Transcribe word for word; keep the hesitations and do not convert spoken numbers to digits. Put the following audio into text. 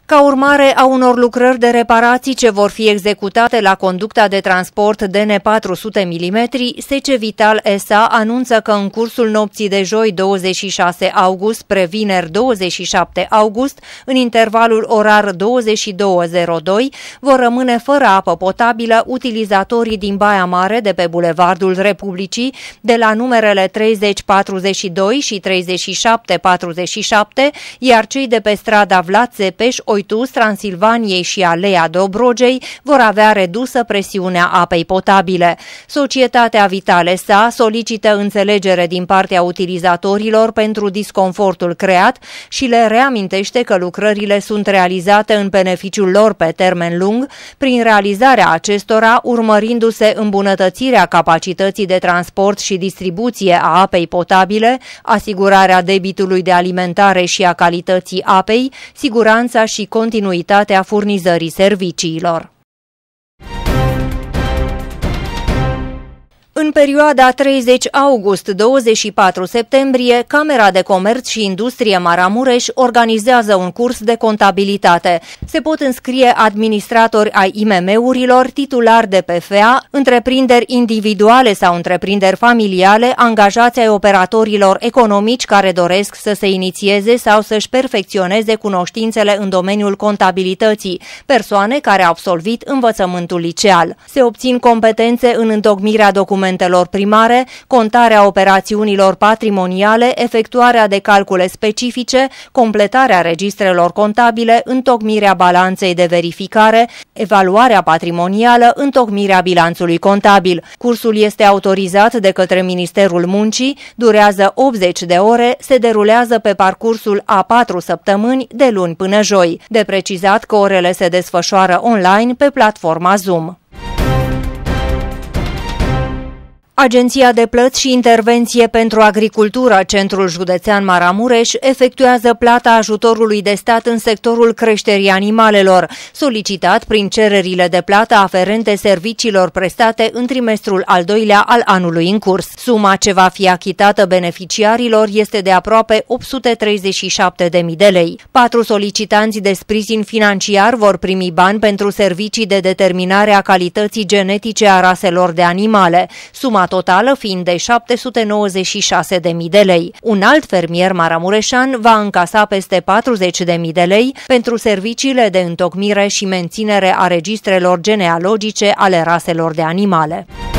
Ca urmare a unor lucrări de reparații ce vor fi executate la conducta de transport D N patru sute milimetri, S C Vital S A anunță că în cursul nopții de joi douăzeci și șase august spre vineri douăzeci și șapte august, în intervalul orar douăzeci și două zero doi, vor rămâne fără apă potabilă utilizatorii din Baia Mare de pe Bulevardul Republicii, de la numerele treizeci patruzeci și doi și treizeci și șapte patruzeci și șapte, iar cei de pe strada Vlad Țepeș, Oitus, Transilvaniei și Alea Dobrogei vor avea redusă presiunea apei potabile. Societatea Vital S A solicită înțelegere din partea utilizatorilor pentru disconfortul creat și le reamintește că lucrările sunt realizate în beneficiul lor pe termen lung, prin realizarea acestora urmărindu-se îmbunătățirea capacității de transport și distribuție a apei potabile, asigurarea debitului de alimentare și a calității apei, siguranța și continuitatea furnizării serviciilor. În perioada treizeci august - douăzeci și patru septembrie, Camera de Comerț și Industrie Maramureș organizează un curs de contabilitate. Se pot înscrie administratori ai I M M-urilor, titulari de P F A, întreprinderi individuale sau întreprinderi familiale, angajați ai operatorilor economici care doresc să se inițieze sau să-și perfecționeze cunoștințele în domeniul contabilității, persoane care au absolvit învățământul liceal. Se obțin competențe în întocmirea documentelor primare, contarea operațiunilor patrimoniale, efectuarea de calcule specifice, completarea registrelor contabile, întocmirea balanței de verificare, evaluarea patrimonială, întocmirea bilanțului contabil. Cursul este autorizat de către Ministerul Muncii, durează optzeci de ore, se derulează pe parcursul a patru săptămâni, de luni până joi. De precizat că orele se desfășoară online pe platforma Zoom. Agenția de Plăți și Intervenție pentru Agricultură, Centrul Județean Maramureș, efectuează plata ajutorului de stat în sectorul creșterii animalelor, solicitat prin cererile de plată aferente serviciilor prestate în trimestrul al doilea al anului în curs. Suma ce va fi achitată beneficiarilor este de aproape opt sute treizeci și șapte de mii de lei. Patru solicitanți de sprijin financiar vor primi bani pentru servicii de determinare a calității genetice a raselor de animale. Suma totală fiind de șapte sute nouăzeci și șase de mii de lei. Un alt fermier maramureșan va încasa peste patruzeci de mii de lei pentru serviciile de întocmire și menținere a registrelor genealogice ale raselor de animale.